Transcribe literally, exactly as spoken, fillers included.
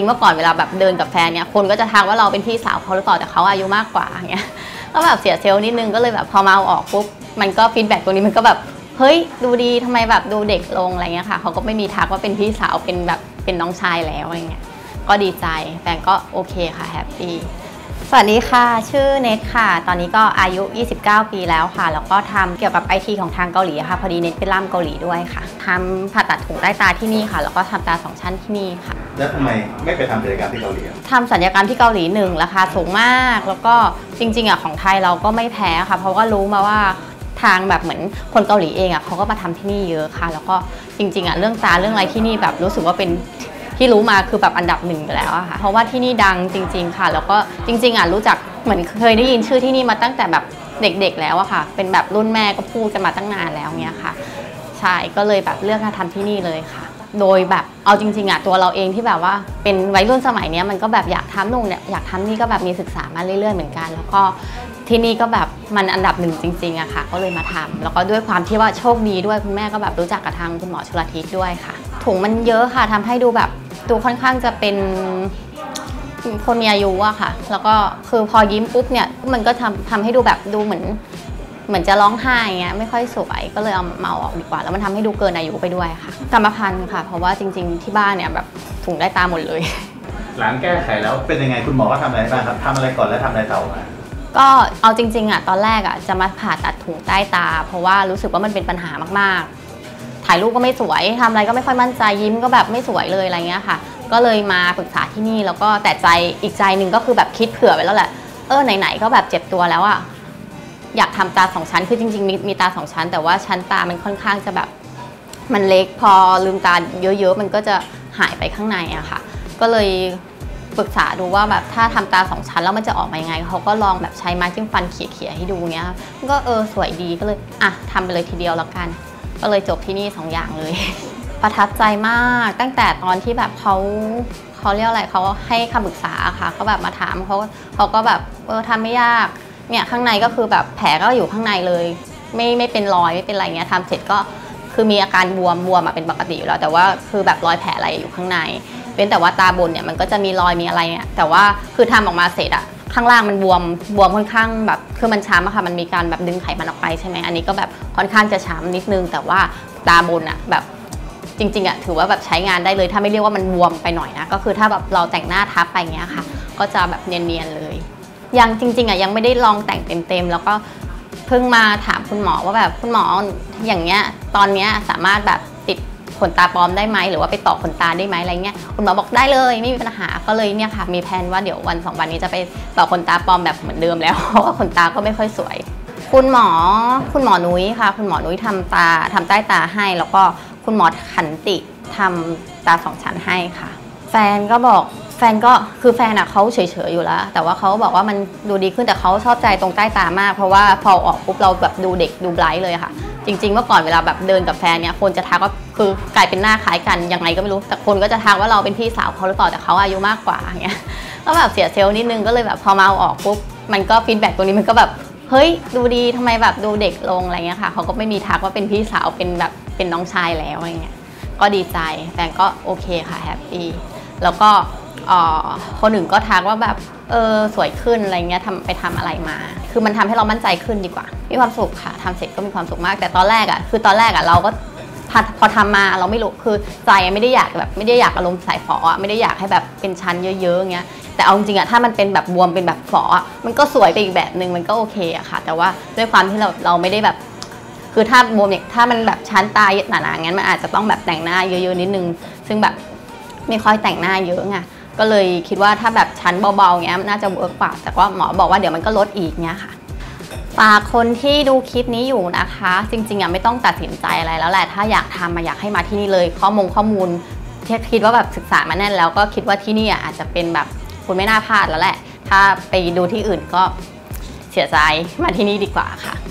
เมื่อก่อนเวลาแบบเดินกับแฟนเนี่ยคนก็จะทักว่าเราเป็นพี่สาวเขาหรือเปล่าแต่เขาอายุมากกว่าเงี้ยก็แบบเสียเซลล์นิดนึงก็เลยแบบพอมาเอาออกปุ๊บมันก็ฟีดแบ็กตรงนี้มันก็แบบเฮ้ยดูดีทำไมแบบดูเด็กลงอะไรเงี้ยค่ะเขาก็ไม่มีทักว่าเป็นพี่สาวเป็นแบบเป็นน้องชายแล้วอะไรเงี้ยก็ดีใจแฟนก็โอเคค่ะแฮปปี้สวัสดีค่ะชื่อเนทค่ะตอนนี้ก็อายุยี่สิบเก้าปีแล้วค่ะแล้วก็ทำเกี่ยวกับ ไอ ที ของทางเกาหลีค่ะพอดีเนทเป็นล่ามเกาหลีด้วยค่ะทำผ่าตัดถุงใต้ตาที่นี่ค่ะแล้วก็ทำตาสองชั้นที่นี่ค่ะแล้วทำไมไม่ไปทำศัลยกรรมที่เกาหลีทำศัลยกรรมที่เกาหลีหนึ่งราคาสูงมากแล้วก็จริงๆอ่ะของไทยเราก็ไม่แพ้ค่ะเพราะว่ารู้มาว่าทางแบบเหมือนคนเกาหลีเองอ่ะเขาก็มาทำที่นี่เยอะค่ะแล้วก็จริงๆอ่ะเรื่องตาเรื่องอะไรที่นี่แบบรู้สึกว่าเป็นที่รู้มาคือแบบอันดับหนึ่งไปแล้วอะค่ะเพราะว่าที่นี่ดังจริงๆค่ะแล้วก็จริงๆอ่ะรู้จักเหมือนเคยได้ยินชื่อที่นี่มาตั้งแต่แบบเด็กๆแล้วอะค่ะเป็นแบบรุ่นแม่ก็พูดกันมาตั้งนานแล้วเนี้ยค่ะใช่ก็เลยแบบเลือกมาทำที่นี่เลยค่ะโดยแบบเอาจริงๆอ่ะตัวเราเองที่แบบว่าเป็นวัยรุ่นสมัยนี้มันก็แบบอยากทำนู่นเนี่ยอยากทำนี่ก็แบบมีศึกษามาเรื่อยๆเหมือนกันแล้วก็ที่นี่ก็แบบมันอันดับหนึ่งจริงๆอะค่ะก็เลยมาทำแล้วก็ด้วยความที่ว่าโชคดีด้วยคุณแม่ก็แบบรู้จักกับทางคุณหมอชลทิศด้วยค่ะถุงมันเยอะค่ะทำให้ดูแบบดูค่อนข้างจะเป็นคนมีอายุอะค่ะแล้วก็คือพอยิ้มปุ๊บเนี่ยมันก็ทำทำให้ดูแบบดูเหมือนเหมือนจะร้องไห้เงี้ยไม่ค่อยสวยก็เลยเอาเมาออกดีกว่าแล้วมันทำให้ดูเกินอายุไปด้วยค่ะกรรมพันธุ์ค่ะเพราะว่าจริงๆที่บ้านเนี่ยแบบถุงได้ตาหมดเลยหลังแก้ไขแล้วเป็นยังไงคุณหมอก็ทำอะไรบ้างครับทำอะไรก่อนแล้วทำอะไรต่อมาก็เอาจริงๆอ่ะตอนแรกอ่ะจะมาผ่าตัดถุงใต้ตาเพราะว่ารู้สึกว่ามันเป็นปัญหามากๆถ่ายรูปก็ไม่สวยทำอะไรก็ไม่ค่อยมั่นใจยิ้มก็แบบไม่สวยเลยอะไรเงี้ยค่ะก็เลยมาปรึกษาที่นี่แล้วก็แต่ใจอีกใจหนึ่งก็คือแบบคิดเผื่อไว้แล้วแหละเออไหนๆก็แบบเจ็บตัวแล้วอ่ะอยากทำตาสองชั้นคือจริงๆมีมีตาสองชั้นแต่ว่าชั้นตามันค่อนข้างจะแบบมันเล็กพอลืมตาเยอะๆมันก็จะหายไปข้างในอะค่ะก็เลยปรึกษาดูว่าแบบถ้าทำตาสองชั้นแล้วมันจะออกมายังไงเขาก็ลองแบบใช้ไม้จิ้มฟันเขี่ยๆให้ดูเงี้ยก็เออสวยดีก็เลยอ่ะทำไปเลยทีเดียวแล้วกันก็เลยจบที่นี่สองอย่างเลย ประทับใจมากตั้งแต่ตอนที่แบบเขาเขาเรียกอะไรเขาให้คำปรึกษาค่ะเขาแบบมาถามเขาเขาก็แบบเออทำไม่ยากเนี่ยข้างในก็คือแบบแผลก็อยู่ข้างในเลยไม่ไม่เป็นรอยไม่เป็นอะไรเงี้ยทำเสร็จก็คือมีอาการบวมบวมเป็นปกติอยู่แล้วแต่ว่าคือแบบรอยแผลอะไรอยู่ข้างในเป็นแต่ว่าตาบนเนี่ยมันก็จะมีรอยมีอะไรเนี่ยแต่ว่าคือทำออกมาเสร็จอะข้างล่างมันบวมบวมค่อนข้างแบบคือมันช้ำอะค่ะมันมีการแบบดึงไขมันออกไปใช่ไหมอันนี้ก็แบบค่อนข้างจะช้ำนิดนึงแต่ว่าตาบนอะแบบจริงๆอะถือว่าแบบใช้งานได้เลยถ้าไม่เรียกว่ามันบวมไปหน่อยนะก็คือถ้าแบบเราแต่งหน้าทับไปเงี้ยค่ะก็จะแบบเนียนๆเลยยังจริงๆอะยังไม่ได้ลองแต่งเต็มๆแล้วก็เพิ่งมาถามคุณหมอว่าแบบคุณหมออย่างเงี้ยตอนเนี้ยสามารถแบบติดขนตาปลอมได้ไหมหรือว่าไปต่อขนตาได้ไหมอะไรเงี้ยคุณหมอบอกได้เลยไม่มีปัญหาก็เลยเนี่ยค่ะมีแผนว่าเดี๋ยววันสองวันนี้จะไปต่อขนตาปลอมแบบเหมือนเดิมแล้วเพราะว่าขนตาก็ไม่ค่อยสวยคุณหมอคุณหมอนุ้ยค่ะคุณหมอนุ้ยทำตาทำใต้ตาให้แล้วก็คุณหมอขันติทำตาสองชั้นให้ค่ะแฟนก็บอกแฟนก็คือแฟนอะเขาเฉยๆอยู่แล้วแต่ว่าเขาบอกว่ามันดูดีขึ้นแต่เขาชอบใจตรงใต้ตามากเพราะว่าพอออกปุ๊บเราแบบดูเด็กดูไบรท์เลยค่ะจริงๆเมื่อก่อนเวลาแบบเดินกับแฟนเนี่ยคนจะทักว่าคือกลายเป็นหน้าคล้ายกันยังไงก็ไม่รู้แต่คนก็จะทักว่าเราเป็นพี่สาวเขาหรือเปล่าแต่เขาอายุมากกว่าเงี้ยก็แบบเสียเซลล์นิดนึงก็เลยแบบพอมาเอาออกปุ๊บมันก็ฟีดแบ็กตรงนี้มันก็แบบเฮ้ยดูดีทำไมแบบดูเด็กลงอะไรเงี้ยค่ะเขาก็ไม่มีทักว่าเป็นพี่สาวเป็นแบบเป็นน้องชายแล้วอะไรเงี้ยก็ดีใจแฟนก็โอเคค่ะแฮปปี้แล้วก็คนอื่นก็ทักว่าแบบเออสวยขึ้นอะไรเงี้ยทำไปทำอะไรมาคือมันทำให้เรามั่นใจขึ้นดีกว่ามีความสุขค่ะทำเสร็จก็มีความสุขมากแต่ตอนแรกอ่ะคือตอนแรกอ่ะเราก็พอทำมาเราไม่รู้คือใจไม่ได้อยากแบบไม่ได้อยากอารมณ์ใส่ฝออ่ะไม่ได้อยากให้แบบเป็นชั้นเยอะๆอย่างเงี้ยแต่เอาจริงๆอ่ะถ้ามันเป็นแบบบวมเป็นแบบฝออ่ะมันก็สวยไปอีกแบบนึงมันก็โอเคอะค่ะแต่ว่าด้วยความที่เราเราไม่ได้แบบคือถ้าบวมเนี่ยถ้ามันแบบชั้นตาหนาๆงั้นมันอาจจะต้องแบบแต่งหน้าเยอะๆนิดนึงซึ่งแบบไม่ค่อยแต่งหน้าเยอะไงก็เลยคิดว่าถ้าแบบชั้นเบาๆเงี้ยน่าจะเวิร์กกว่าแต่ว่าหมอบอกว่าเดี๋ยวมันก็ลดอีกเงี้ยค่ะฝากคนที่ดูคลิปนี้อยู่นะคะจริงๆอ่ะไม่ต้องตัดสินใจอะไรแล้วแหละถ้าอยากทำมาอยากให้มาที่นี่เลยข้อมูลข้อมูลที่คิดว่าแบบศึกษามาแน่นแล้วก็คิดว่าที่นี่อาจจะเป็นแบบคุณไม่น่าพลาดแล้วแหละถ้าไปดูที่อื่นก็เสียใจมาที่นี่ดีกว่าค่ะ